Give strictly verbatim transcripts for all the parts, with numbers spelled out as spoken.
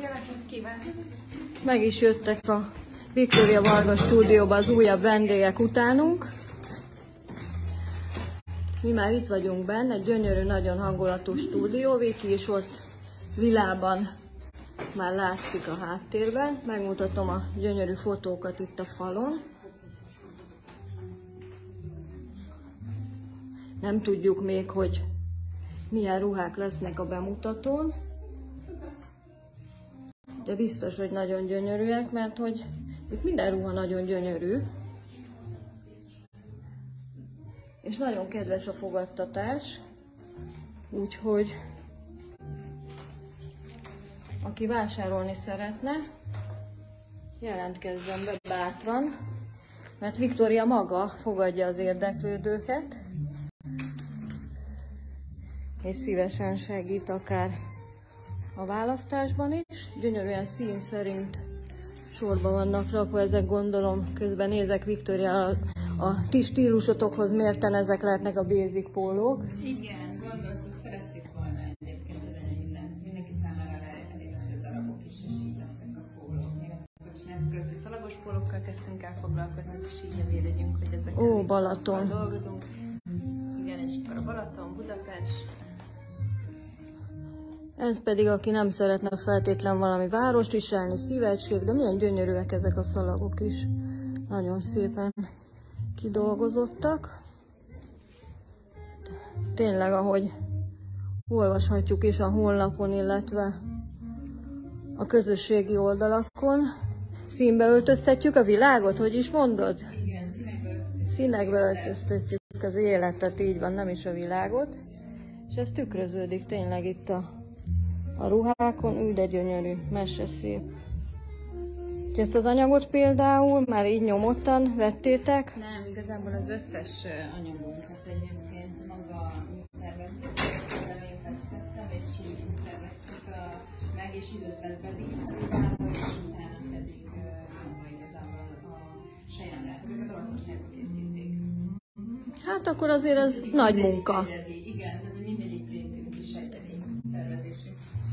Meg is jöttek a Victoria Varga stúdióba az újabb vendégek utánunk. Mi már itt vagyunk benne, egy gyönyörű, nagyon hangulatú stúdió. Viki is ott vilában már látszik a háttérben. Megmutatom a gyönyörű fotókat itt a falon. Nem tudjuk még, hogy milyen ruhák lesznek a bemutatón, de biztos, hogy nagyon gyönyörűek, mert hogy itt minden ruha nagyon gyönyörű, és nagyon kedves a fogadtatás, úgyhogy aki vásárolni szeretne, jelentkezzen be bátran, mert Victoria maga fogadja az érdeklődőket, és szívesen segít akár a választásban is. Gyönyörűen szín szerint sorba vannak rakva, ezek gondolom, közben nézek Victoria, a, a ti stílusotokhoz mérten ezek lehetnek a basic pólók. Igen, gondoltuk, szerettük volna egyébként, hogy minden, mindenki számára elérhető darabok is, és így lettek a pólók. Még akkor csináltuk az, hogy szalagos pólókkal kezdtünk el foglalkozni, és így védegyünk, hogy ezekkel Ó, Balaton. dolgozunk. Igen, és akkor a Balaton, Budapest. Ez pedig, aki nem szeretne feltétlen valami várost viselni, szívecskés, de milyen gyönyörűek ezek a szalagok is. Nagyon szépen kidolgozottak. Tényleg, ahogy olvashatjuk is a honlapon, illetve a közösségi oldalakon, színbe öltöztetjük a világot, hogy is mondod? Igen, színekbe öltöztetjük. Színekbe öltöztetjük az életet, így van, nem is a világot. És ez tükröződik tényleg itt a A ruhákon, úgy de gyönyörű, meseszép. És ezt az anyagot például már így nyomottan vettétek? Nem, igazából az összes anyagunkat egyébként maga tervezzük, én festettem, és úgy terveztük meg, és időben bedigitalizálva, és utána pedig maga igazából a sejemre. Ezeket Olaszországban készítik. Hát akkor azért ez nagy munka. Egyedi, igen, ez mindegyik printünk is egyedi tervezésű.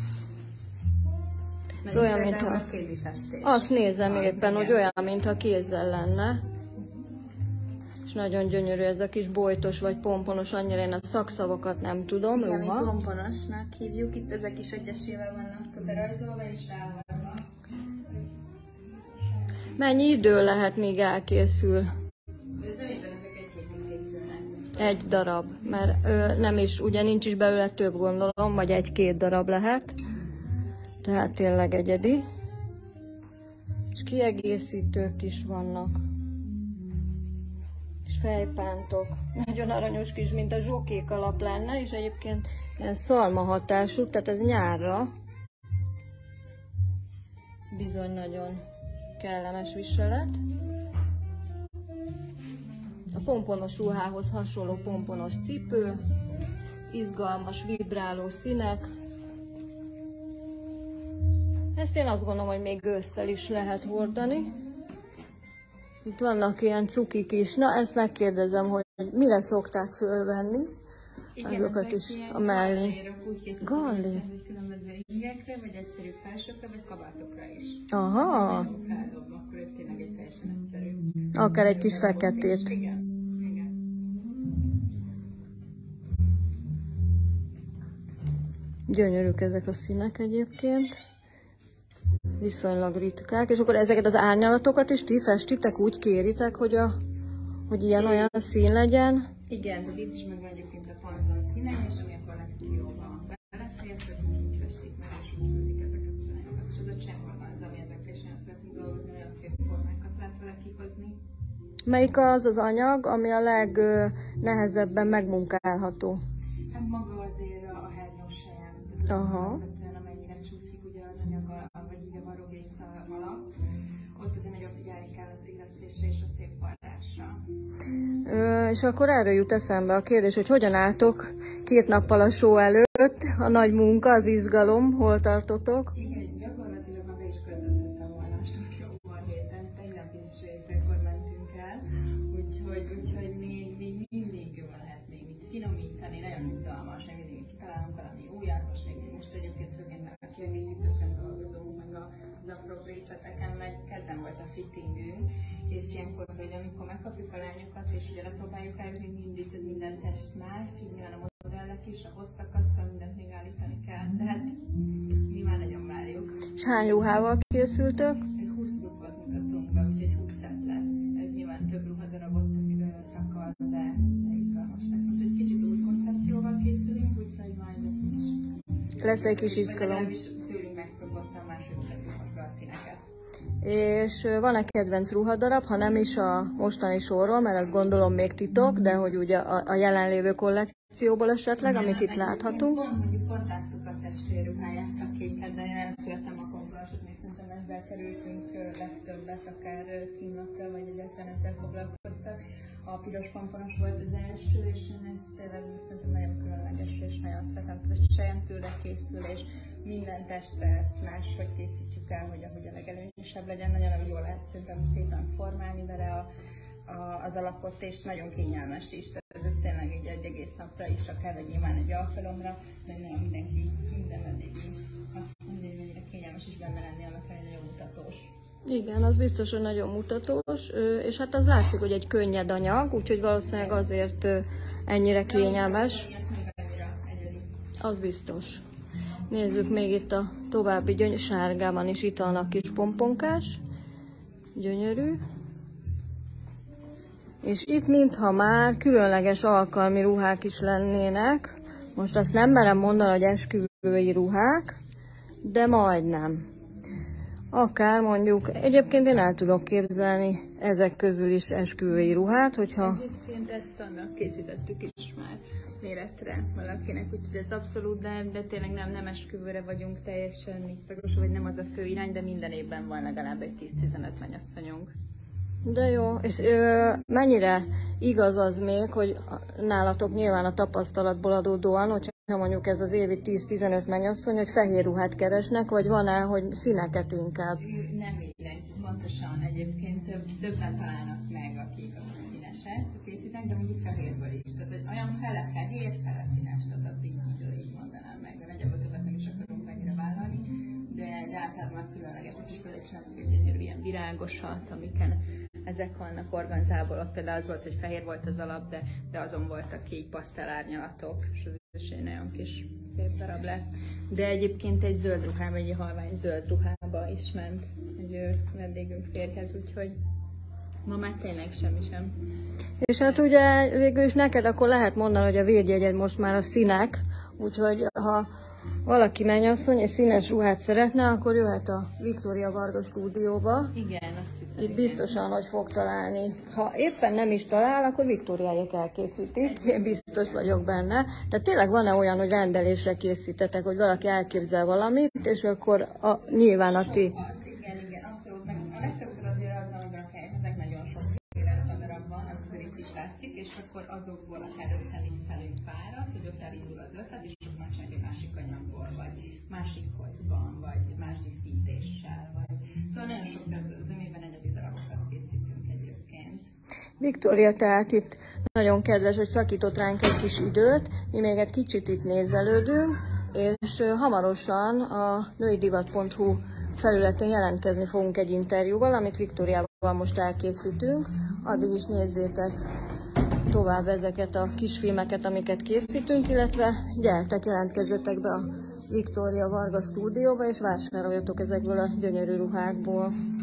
Ez olyan, mintha... Azt nézem éppen, hogy olyan, mintha kézzel lenne. És nagyon gyönyörű ez a kis bojtos vagy pomponos, annyira én a szakszavakat nem tudom. Igen, ruha. mi pomponosnak hívjuk, itt ezek is egyesével vannak berajzolva és rávarva. Mennyi idő lehet, míg elkészül? Zömében ezek egy hétig készülnek. Egy darab, mert ö, nem is, ugye nincs is belőle több, gondolom, vagy egy-két darab lehet. Tehát tényleg egyedi. És kiegészítők is vannak. És fejpántok. Nagyon aranyos kis, mint a zsokék alap lenne, és egyébként ilyen szalma hatású, tehát ez nyárra bizony nagyon kellemes viselet. A pomponos ruhához hasonló pomponos cipő, izgalmas, vibráló színek. Ezt én azt gondolom, hogy még ősszel is lehet hordani. Itt vannak ilyen cukik is. Na, ezt megkérdezem, hogy mire szokták fölvenni? Igen, azokat is a mellé. Galli? Különböző ingekre, vagy egyszerű felsőkre, vagy kabátokra is. Aha. Feldobva, akkor itt tényleg egy teljesen egyszerű. Akár egy kis feketét. Igen. Igen. Gyönyörűk ezek a színek egyébként. Viszonylag ritkák, és akkor ezeket az árnyalatokat is ti festitek, úgy kéritek, hogy, a, hogy ilyen-olyan szín legyen? Igen, tehát itt is megvan egyébként a pantlan színe, és ami a kollekcióban belefér, tehát úgy festik meg, és úgy küldik ezeket az anyagokat. És ez a csemorganz, ami ezekre is nagyon szeretünk dolgozni, olyan szép formákat lehet vele kihozni. Melyik az az anyag, ami a legnehezebben megmunkálható? Hát maga azért a hernyós sejem. Aha. Amennyire csúszik ugye az anyag, vagy így a varrogék alap, ott azért nagyon figyelni kell az illesztésre és a szép varrásra. Ö, és akkor erről jut eszembe a kérdés, hogy hogyan álltok két nappal a show előtt, a nagy munka, az izgalom, hol tartotok? Igen, gyakorlatilag maga is költözhettem volna a stúdióban héten, tegnap is éjfélkor mentünk el, úgyhogy, úgyhogy még, még mindig lehet még mit finomítani, nagyon izgalmas, még mindig kitalálunk valami újat, most még most egyébként főként a kiegészítőkön dolgozunk, meg az apró részleteken, meg kedden volt a fittingünk, és ilyenkor, hogy amikor megkapjuk a lányokat, és ugye lepróbáljuk rájönni, mindig minden test más, így nyilván a modellek is, a hosszakat, szóval mindent még állítani kell, de hát mi már nagyon várjuk. És hány ruhával készültök? húsz ruhát mutatunk be, úgyhogy húsz szett lesz. Ez nyilván több ruhadarabot takar, de izgalmas lesz. Most egy kicsit új koncepcióval készülünk, úgyhogy majd lesz is. Lesz egy kis izgalom. Tőlünk megszokottan máshogy mutatjuk most be a színeket. És van-e kedvenc ruhadarab, ha nem is a mostani sorról, mert azt gondolom még titok, de hogy ugye a, a jelenlévő kollekcióból esetleg, amit itt láthatunk. Pont mondjuk pont láttuk a testvérruháját, akiket, de én nem szeretem a konkursot, még szerintem ezzel kerültünk legtöbbet, akár címlapra, vagy egyáltalán ezzel foglalkoztak. A piros pomponos volt az első, és én ezt tényleg szerintem nagyon különleges, és nagyon szeretem, hogy saját tőle készül, és minden testre ezt máshogy készítjük el, hogy ahogy a legelőnyösebb legyen, nagyon jól lehet szerintem szépen formálni vele a, a, az alapot, és nagyon kényelmes is. Tehát ez tényleg így egy egész napra is, akár vagy nyilván egy alkalomra, de nagyon mindenki, minden vendégünk azt mondja, hogy mennyire kényelmes is benne lenni, annak nagyon mutatós. Igen, az biztos, hogy nagyon mutatós, és hát az látszik, hogy egy könnyed anyag, úgyhogy valószínűleg azért ennyire kényelmes. Az biztos. Nézzük még itt a további gyönyörű, sárgában is itt van a kis pomponkás. Gyönyörű. És itt mintha már különleges alkalmi ruhák is lennének. Most azt nem merem mondani, hogy esküvői ruhák, de majdnem. Akár mondjuk, egyébként én el tudok képzelni ezek közül is esküvői ruhát, hogyha... Egyébként ezt annak készítettük is már méretre valakinek, úgyhogy ez abszolút, de, de tényleg nem, nem esküvőre vagyunk teljesen nyitagos, vagy nem az a fő irány, de minden évben van legalább egy tíz-tizenöt mennyasszonyunk. De jó, és ö, mennyire igaz az még, hogy nálatok nyilván a tapasztalatból adódóan, hogyha mondjuk ez az évi tíz-tizenöt mennyasszony, hogy fehér ruhát keresnek, vagy van-e, hogy színeket inkább? Nem mindenki, pontosan egyébként több, többen találnak meg, akik a színeset készítenek, de mondjuk fehérből is. Tehát hogy olyan fele fehér, fele színes, tehát így, így, így mondanám meg, de nagyjából többet nem is akarunk mennyire vállalni, de, de általában különleges, és például csinálunk egy gyönyörű ilyen virágosat, amiken ezek vannak organzából, ott például az volt, hogy fehér volt az alap, de, de azon voltak így pasztelárnyalatok, és az is egy nagyon kis szép darab lett. De egyébként egy zöld ruhába, egy halvány zöld ruhába is ment egy vendégünk férjhez, úgyhogy ma már tényleg semmi sem. És hát ugye végül is neked akkor lehet mondani, hogy a védjegyed most már a színek, úgyhogy ha valaki mennyasszony és színes ruhát szeretne, akkor jöhet a Viktória Varga stúdióba. Igen, azt hiszem. Itt biztosan, hogy fog találni. Ha éppen nem is talál, akkor Viktóriáék elkészítik, én biztos vagyok benne. Tehát tényleg van-e olyan, hogy rendelésre készítetek, hogy valaki elképzel valamit, és akkor a, nyilván a ti... Igen, igen, abszolút. Meg a legtöbbször azért az van, hogy a ezek nagyon sokféle darab van, az azért itt is látszik, és akkor azokból akár összemixelünk párat, hogy ott elindul az ötlet, és ott már csináljuk egy másik anyagból, vagy másik hozban, vagy más díszítéssel, vagy... Szóval nagyon sok zömében egyedi darabokat készítünk egyébként. Viktória, tehát itt nagyon kedves, hogy szakított ránk egy kis időt, mi még egy kicsit itt nézelődünk, és hamarosan a nőidivat pont hu felületén jelentkezni fogunk egy interjúval, amit Viktóriával most elkészítünk. Addig is nézzétek tovább ezeket a kisfilmeket, amiket készítünk, illetve gyertek, jelentkezzetek be a Viktória Varga stúdióba, és vásároljatok ezekből a gyönyörű ruhákból.